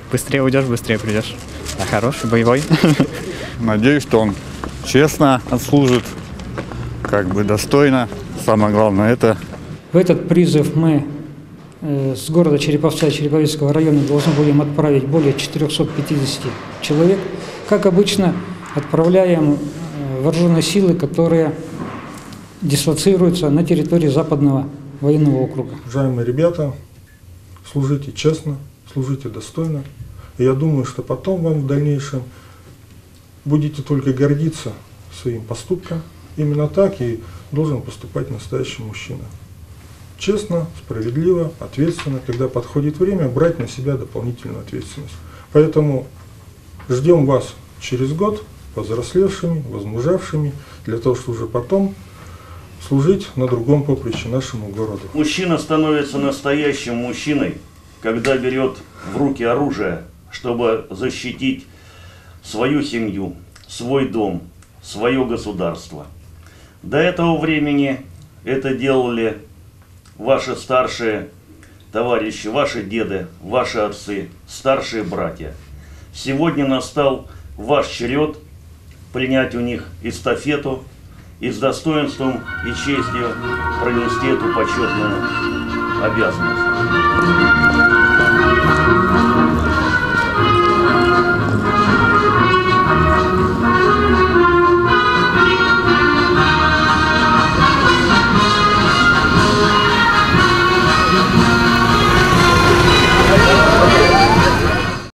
Быстрее уйдешь, быстрее придешь. А хороший, боевой. Надеюсь, что он честно отслужит, как бы достойно. Самое главное это. В этот призыв мы с города Череповца и Череповецкого района должны будем отправить более 450 человек. Как обычно, отправляем вооруженные силы, которые дислоцируются на территории Западного военного округа. Уважаемые ребята, служите честно, служите достойно. И я думаю, что потом вам в дальнейшем будете только гордиться своим поступком. Именно так и должен поступать настоящий мужчина. Честно, справедливо, ответственно, когда подходит время, брать на себя дополнительную ответственность. Поэтому ждем вас через год, повзрослевшими, возмужавшими, для того, чтобы уже потом служить на другом поприще нашему городу. Мужчина становится настоящим мужчиной, когда берет в руки оружие, чтобы защитить свою семью, свой дом, свое государство. До этого времени это делали ваши старшие товарищи, ваши деды, ваши отцы, старшие братья. Сегодня настал ваш черед принять у них эстафету и с достоинством и честью пронести эту почетную обязанность.